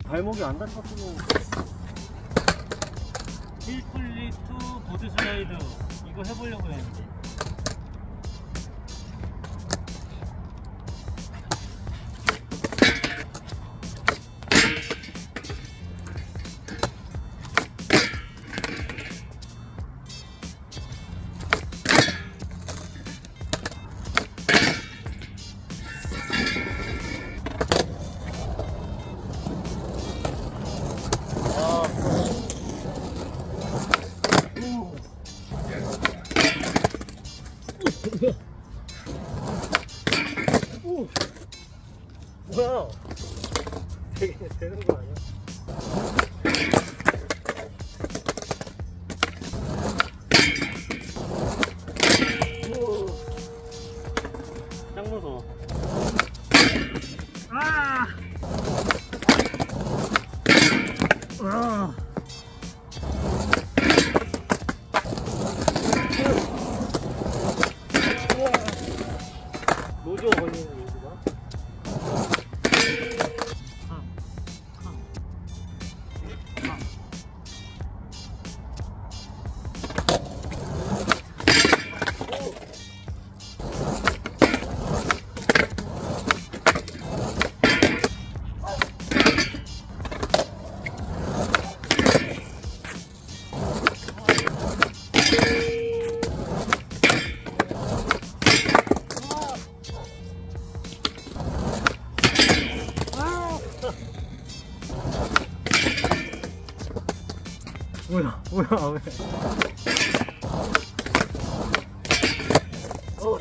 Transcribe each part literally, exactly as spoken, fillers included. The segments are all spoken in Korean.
발목이 안 다쳤으면. 힐플리트 보드 슬라이드 이거 해보려고 했는데. 오, 뭐야? 되게 되는 거 아니야? 오, 짱 무서워. 아! 아! 노조 걸리는 여기가. 아, 아, 아. 뭐야 뭐야 왜? 어.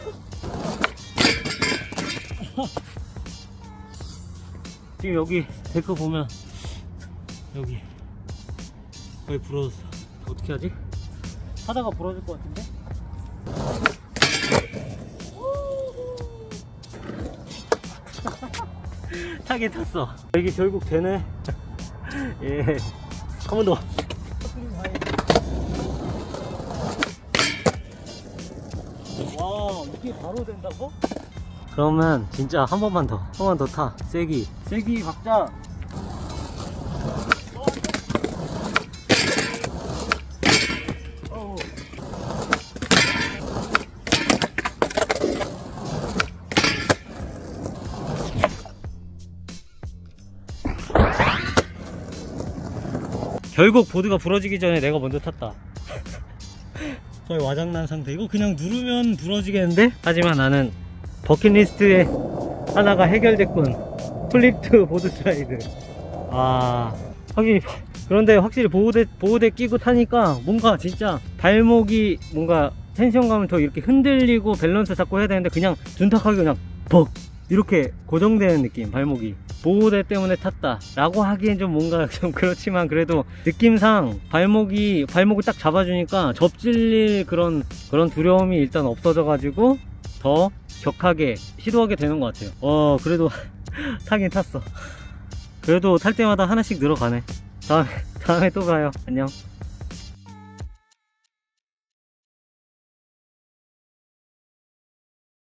지금 여기 데크 보면 여기 거의 부러졌어. 어떻게 하지? 하다가 부러질 것 같은데? 타긴 탔어. 이게 결국 되네. 예, 한 번 더. 와, 이게 바로 된다고? 그러면 진짜 한 번만 더, 한 번 더 타. 세기, 세기 박자. 어. 결국 보드가 부러지기 전에 내가 먼저 탔다. 거의 와장난 상태. 이거 그냥 누르면 부러지겠는데? 하지만 나는 버킷리스트에 하나가 해결됐군. 플립트 보드 슬라이드. 아, 확실히. 그런데 확실히 보호대, 보호대 끼고 타니까 뭔가 진짜 발목이 뭔가 텐션감을 더 이렇게 흔들리고 밸런스 잡고 해야 되는데 그냥 둔탁하게 그냥 벅! 이렇게 고정되는 느낌. 발목이 보호대 때문에 탔다 라고 하기엔 좀 뭔가 좀 그렇지만 그래도 느낌상 발목이 발목을 딱 잡아주니까 접질릴 그런 그런 두려움이 일단 없어져 가지고 더 격하게 시도하게 되는 것 같아요. 어 그래도 타긴 탔어. 그래도 탈 때마다 하나씩 늘어가네. 다음에 다음에 또 봐요. 안녕.